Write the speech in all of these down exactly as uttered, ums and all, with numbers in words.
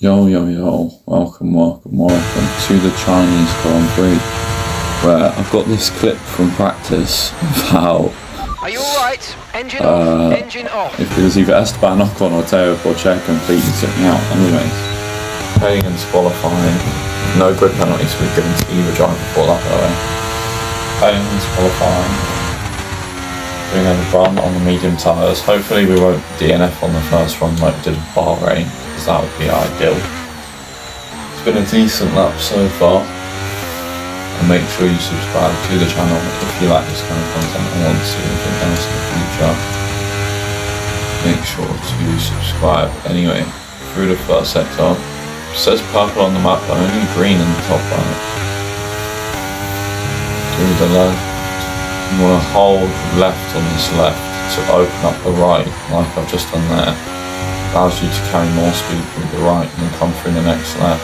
Yo, yo, yo, welcome, welcome, welcome to the Chinese Grand Prix, where I've got this clip from practice of how Are you alright? Engine uh, off, engine off. if it was either Esteban Ocon or Teo Porcher completely took me out. Anyways, Hagan's qualifying, no grid penalties were given to either driver before that, by the way. Hagan's qualifying, doing a run on the medium tyres. Hopefully we won't D N F on the first run like we did at Bahrain, because that would be ideal. It's been a decent lap so far, and make sure you subscribe to the channel if you like this kind of content and want to see anything else in the future. Make sure to subscribe. Anyway, through the first sector, it says purple on the map but only green in the top right. Through the left, you want to hold left on this left to open up the right, like I've just done there. Allows you to carry more speed through the right and then come through the next left.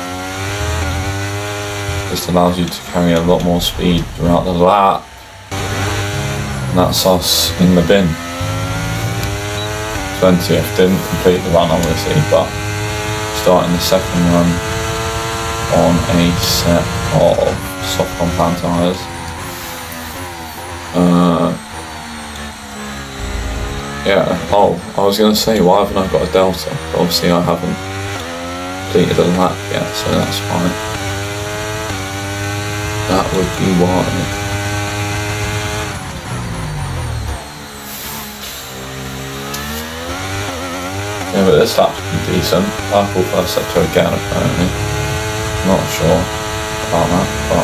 This allows you to carry a lot more speed throughout the lap. And that's us in the bin. twentieth, didn't complete the run obviously, but starting the second run on a set of soft compound tyres. Uh, yeah, oh, I was going to say, why haven't I got a Delta? But obviously I haven't completed a lap yet, so that's fine. That would be why. Yeah, but this lap's been decent. Purple first sector again, apparently. Not sure about that, but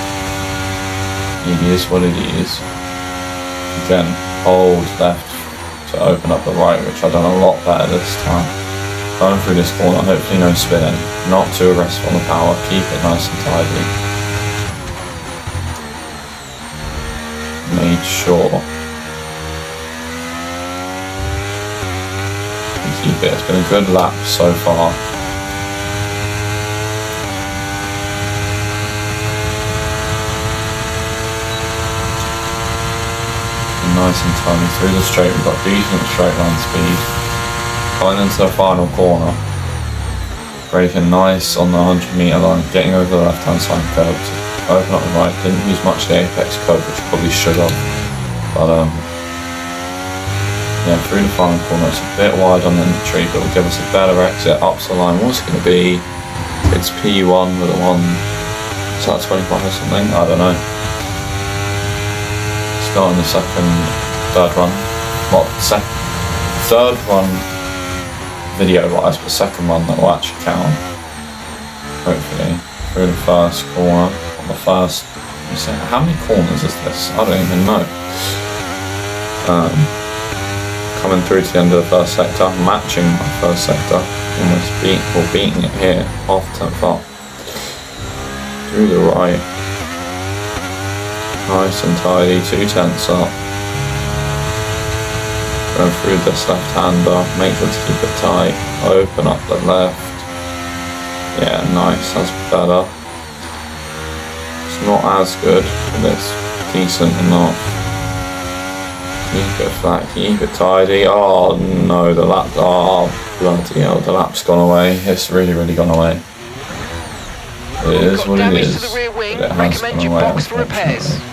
it is what it is. Again, hold left to open up the right, which I've done a lot better this time. Going through this corner, hopefully no spinning. Not too aggressive on the power, keep it nice and tidy. Made sure to keep it. It's been a good lap so far. Nice and tiny through the straight. We've got decent straight line speed. Going into the final corner, braking nice on the one hundred metre line, getting over the left hand side curve to open up the right. Didn't use much of the apex curve, which probably should have, but um, yeah, through the final corner. It's a bit wide on the entry, but will give us a better exit up to the line. What's it going to be? It's P one with a one, is that twenty-five or something? I don't know. Starting the second, third run, well, sec third run video-wise, but second run that will actually count, hopefully, through the first corner, on the first, how many corners is this? I don't even know. Um, coming through to the end of the first sector, matching my first sector, almost beat, or beating it here, half a tenth up, through the right. Nice and tidy, two tenths up. Going through this left-hander, make sure to keep it tight. Open up the left. Yeah, nice, that's better. It's not as good, but it's decent enough. Keep it flat, keep it tidy. Oh no, the lap, oh bloody hell, the lap's gone away. It's really, really gone away. It is what it is. To the rear wing. It has Recommend gone you away, box for repairs. unfortunately.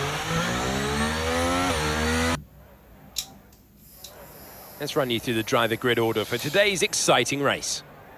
Let's run you through the driver grid order for today's exciting race.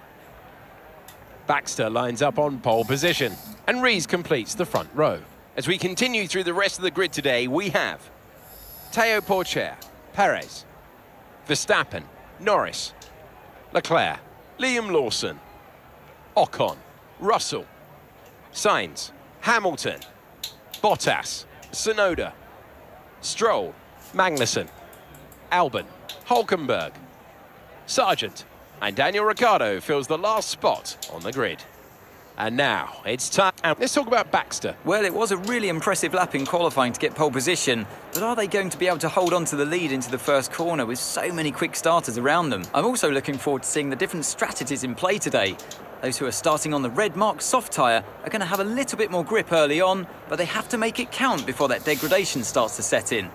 Baxter lines up on pole position, and Rees completes the front row. As we continue through the rest of the grid today, we have Teo Porcher, Perez, Verstappen, Norris, Leclerc, Liam Lawson, Ocon, Russell, Sainz, Hamilton, Bottas, Tsunoda, Stroll, Magnussen, Albon, Hulkenberg, Sargent, and Daniel Ricciardo fills the last spot on the grid. And now it's time. Let's talk about Baxter. Well, it was a really impressive lap in qualifying to get pole position, but are they going to be able to hold on to the lead into the first corner with so many quick starters around them? I'm also looking forward to seeing the different strategies in play today. Those who are starting on the red mark soft tyre are going to have a little bit more grip early on, but they have to make it count before that degradation starts to set in.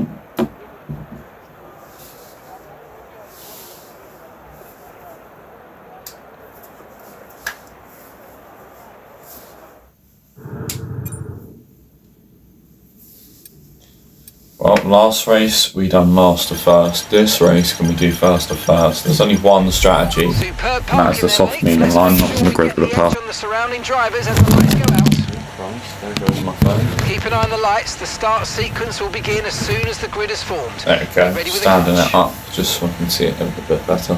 Well, last race we done last to first. This race, can we do first to first? There's only one strategy, Superb and that is the soft medium line, not on the grid with a path. on the surrounding drivers as the lights go out. There goes my phone. Keep an eye on the lights. The start sequence will begin as soon as the grid is formed. There we go, Ready with the standing clutch. it up just so I can see it a little bit better.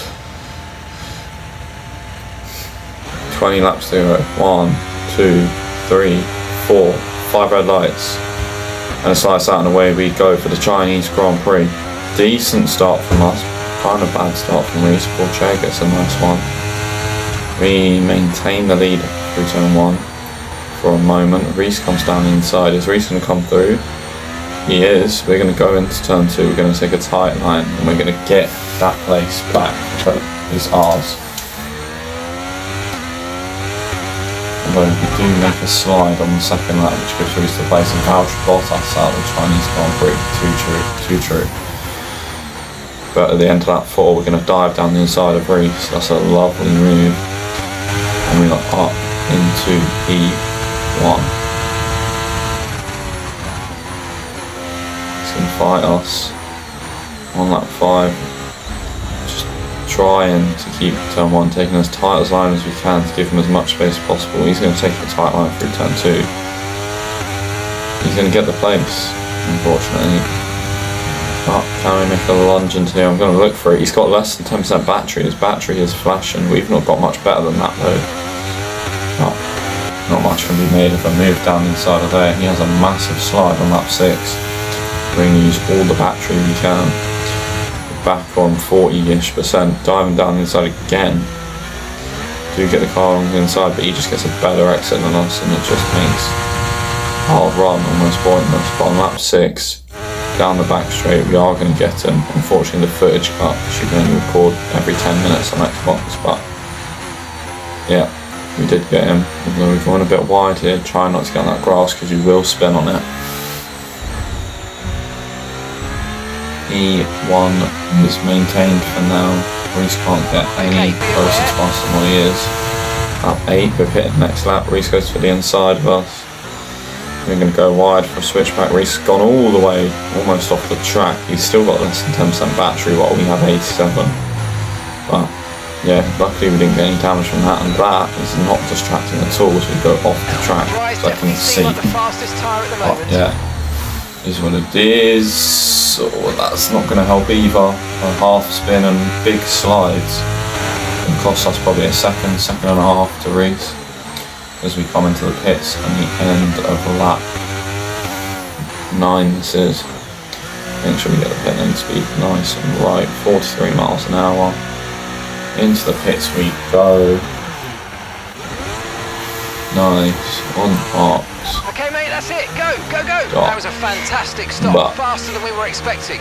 twenty laps to go. One, two, three, four, five red lights. And it's lights out and away we go for the Chinese Grand Prix. Decent start from us, kind of bad start from Reese. Pourchaire gets a nice one. We maintain the lead through turn one for a moment. Reese comes down the inside. Is Reese going to come through? He is. We're going to go into turn two. We're going to take a tight line and we're going to get that place back that is ours. Although we do make a slide on the second lap, which gives Reese the place and Valtteri Bottas out of the Chinese Grand Prix. Too true, too true. But at the end of lap four, we're going to dive down the inside of Reese. That's a lovely move. And we are up into P one. He's going to fight us on lap five. Trying to keep turn one, taking as tight as line as we can to give him as much space as possible. He's going to take a tight line through turn two. He's going to get the place, unfortunately. But can we make a lunge into here? I'm going to look for it. He's got less than ten percent battery. His battery is flashing. We've not got much better than that though. Not, not much can be made if I move down inside of there. He has a massive slide on lap six. We're going to use all the battery we can. Back on forty-ish percent, diving down the inside again. Do get the car on the inside, but he just gets a better exit than us, and it just makes our run almost pointless. But on lap six, down the back straight, we are going to get him. Unfortunately, the footage cut, which you can only record every ten minutes on Xbox, but yeah, we did get him. Although we're going a bit wide here, try not to get on that grass because you will spin on it. E one is maintained for now. Reese can't get any closer to us than what he is. Lap eight, we've hit the next lap. Reese goes for the inside of us. We're going to go wide for a switchback. Reese has gone all the way, almost off the track. He's still got less than ten percent battery while we have eighty-seven. But yeah, luckily we didn't get any damage from that, and that is not distracting at all as we go off the track. So I can see. But yeah, is what it is. So that's not going to help either. A half spin and big slides can cost us probably a second, second and a half to Reese as we come into the pits and the end of lap nine. This is. Make sure we get the pit lane speed nice and right. forty-three miles an hour. Into the pits we go. Nice on arcs. Okay, mate, that's it. Go, go, go. Stop. That was a fantastic stop. But faster than we were expecting.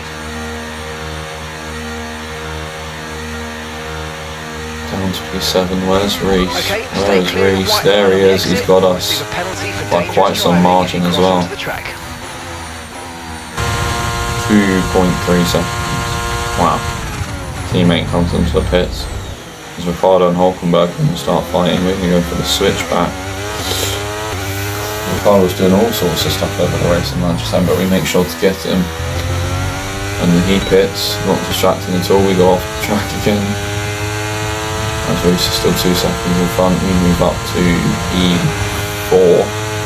down to P seven. Where's Reese? Okay, Where's Reese? There he is. He's got us by quite some margin as well. two point three seconds. Wow. Teammate comes into the pits. As Ricardo and Hulkenberg are going to start fighting. We're going to go for the switchback. Ricardo's doing all sorts of stuff over the race in Manchester, but we make sure to get him. And then he pits, not distracting at all. We go off the track again. As Reese is still two seconds in front, we move up to P four.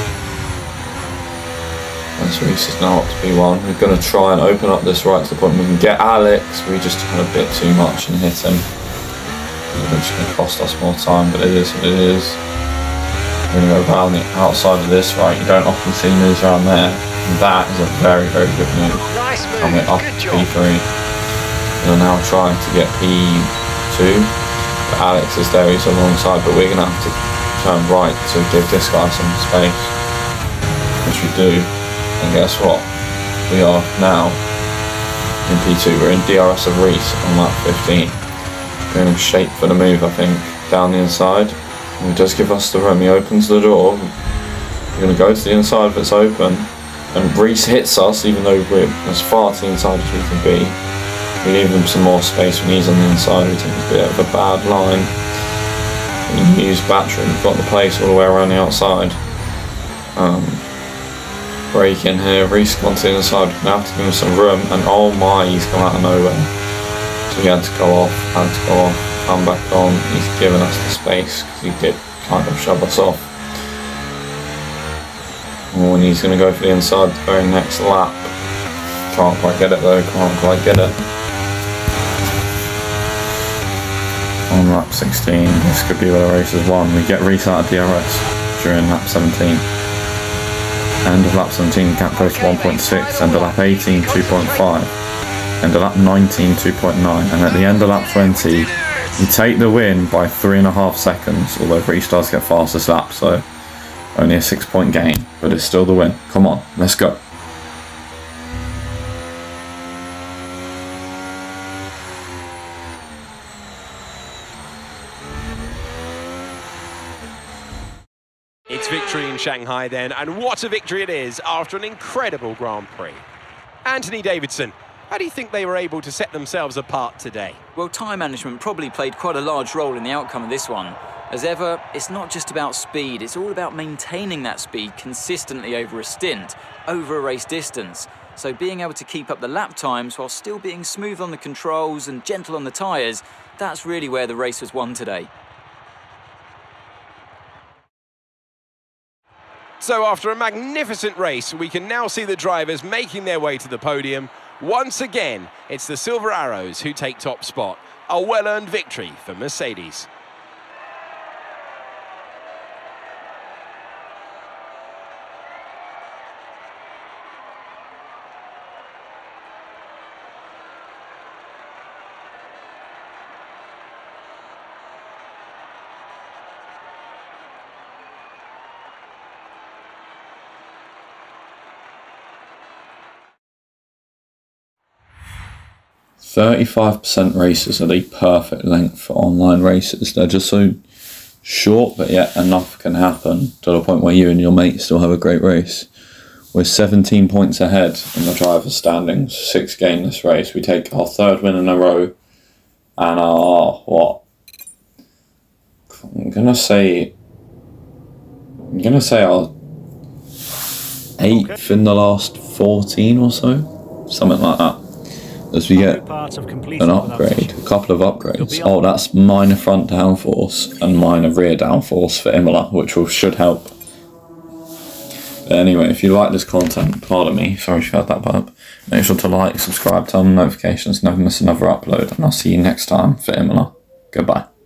As Reese is now up to P one. We're going to try and open up this right to the point we can get Alex. We just had a bit too much and hit him. It's going to cost us more time, but it is what it is. We're going to go around the outside of this right. You don't often see moves around there. And that is a very, very good move. Nice move. And we're up Good to job. P three. We're now trying to get P two. But Alex is there, he's alongside, but we're going to have to turn right to give this guy some space. Which we do. And guess what? We are now in P two. We're in D R S of Reese on lap fifteen. We're in shape for the move, I think, down the inside. And he does give us the room. He opens the door. We're going to go to the inside if it's open. And Reese hits us, even though we're as far to the inside as we can be. We leave him some more space when he's on the inside. We take a bit of a bad line. We use battery. We've got the place all the way around the outside. Um, break in here. Reese gone to the inside. We're gonna have to give him some room, and oh my, he's come out of nowhere. So he had to go off, had to go off, come back on. He's given us the space because he did kind of shove us off. Oh, and he's gonna go for the inside the very next lap. Can't quite get it though. Can't quite get it. On lap sixteen, this could be where the race is won. We get Reese out of D R S during lap seventeen. End of lap seventeen, gap goes to one point six. End of lap eighteen, two point five. End of lap nineteen, two point nine. And at the end of lap twenty, we take the win by three and a half seconds. Although Reese does get fastest lap, so only a six point gain, but it's still the win. Come on, let's go. It's victory in Shanghai then, and what a victory it is after an incredible Grand Prix. Anthony Davidson, how do you think they were able to set themselves apart today? Well, time management probably played quite a large role in the outcome of this one. As ever, it's not just about speed, it's all about maintaining that speed consistently over a stint, over a race distance. So being able to keep up the lap times while still being smooth on the controls and gentle on the tyres, that's really where the race was won today. So after a magnificent race, we can now see the drivers making their way to the podium. Once again, it's the Silver Arrows who take top spot. A well-earned victory for Mercedes. thirty-five percent races are the perfect length for online races. They're just so short, but yet enough can happen to the point where you and your mate still have a great race. We're seventeen points ahead in the driver's standings, six gain this race. We take our third win in a row, and our, what? I'm gonna say, I'm gonna say our eighth in the last fourteen or so, something like that. As we get an upgrade, a couple of upgrades. Oh, that's minor front downforce and minor rear downforce for Imola, which will, should help. But anyway, if you like this content, pardon me, sorry if you had that burp, make sure to like, subscribe, turn on notifications, never miss another upload, and I'll see you next time for Imola. Goodbye.